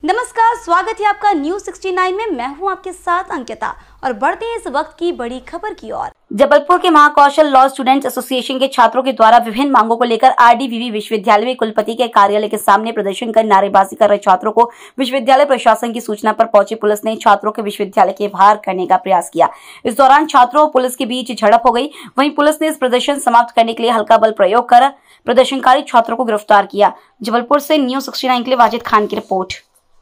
नमस्कार, स्वागत है आपका न्यूज 69 में। मैं हूं आपके साथ अंकिता और बढ़ते हैं इस वक्त की बड़ी खबर की ओर। जबलपुर के महाकौशल लॉ स्टूडेंट्स एसोसिएशन के छात्रों के द्वारा विभिन्न मांगों को लेकर आरडीवीवी विश्वविद्यालय में कुलपति के कार्यालय के सामने प्रदर्शन कर नारेबाजी कर रहे छात्रों को विश्वविद्यालय प्रशासन की सूचना पर पहुंची पुलिस ने छात्रों के विश्वविद्यालय के बाहर करने का प्रयास किया। इस दौरान छात्रों और पुलिस के बीच झड़प हो गई। वहीं पुलिस ने इस प्रदर्शन समाप्त करने के लिए हल्का बल प्रयोग कर प्रदर्शनकारी छात्रों को गिरफ्तार किया। जबलपुर से न्यूज 69 के लिए वाजिद खान की रिपोर्ट।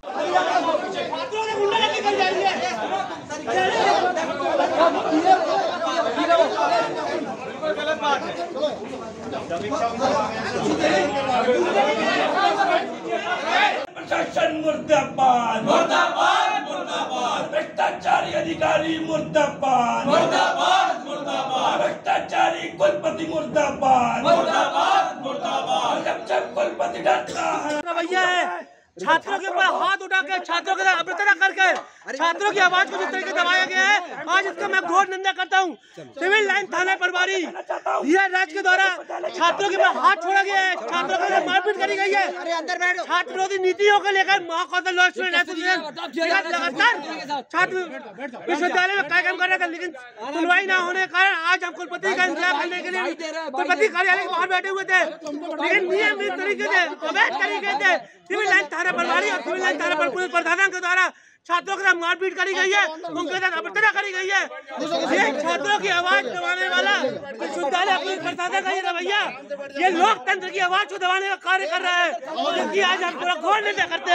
प्रशासन मुर्दाबाद मुर्दाबाद मुर्दाबाद, भ्रष्टाचारी अधिकारी मुर्दाबाद मुर्दाबाद मुर्दाबाद, भ्रष्टाचारी कुलपति मुर्दाबाद मुर्दाबाद मुर्दाबाद। जब कुलपति डरता है रवैया है छात्रों के ऊपर हाथ उठा के छात्रों के साथ अभद्रता करके छात्रों की आवाज को जिस तरीके दबाया गया है, आज इसका मैं घोर निंदा करता हूँ। सिविल लाइन थाना प्रभारी यह राज्य के द्वारा छात्रों के ऊपर हाथ छोड़ा गया है, छात्रों के साथ मारपीट करी गई है। छात्र विरोधी नीतियों को लेकर महाकौशल लॉ स्टूडेंट एसोसिएशन लगातार छात्र विश्वविद्यालय में कार्यक्रम कर रहे थे, लेकिन सुनवाई न होने के कारण आज हम कुलपति का इंतजार करने के लिए कुलपति कार्यालय के बाहर बैठे हुए थे। लेकिन नियमित तरीके से अवैध तरीके से सिविल लाइन थाना प्रभारी और सिविल लाइन थाना पुलिस प्रशासन के द्वारा छात्रों के साथ मारपीट करी गई है, उनके साथ अभद्रता करी गई है। ये छात्रों की आवाज दबाने वाला विश्वविद्यालय पुलिस प्रशासन का ये रवैया, ये लोकतंत्र की आवाज को दबाने का कार्य कर रहा है, जिसकी आज हम पूरा घोर निंदा करते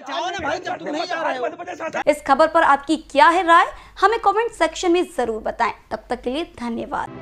हैं। इस खबर पर आपकी क्या है राय, हमें कमेंट सेक्शन में जरूर बताएं। तब तक के लिए धन्यवाद।